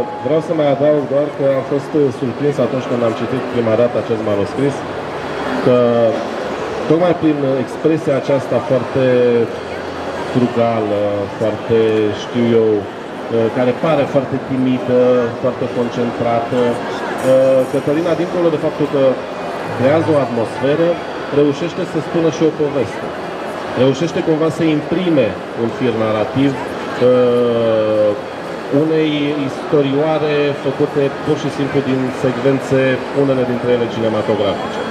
vreau să mai adaug doar că am fost surprins atunci când am citit prima dată acest manuscris, că tocmai prin expresia aceasta foarte frugală, foarte, știu eu, care pare foarte timidă, foarte concentrată, Cătălina, dincolo de faptul că creează o atmosferă, reușește să spună și o poveste. Reușește cumva să imprime un fir narrativ unei istorioare făcute pur și simplu din secvențe, unele dintre ele cinematografice.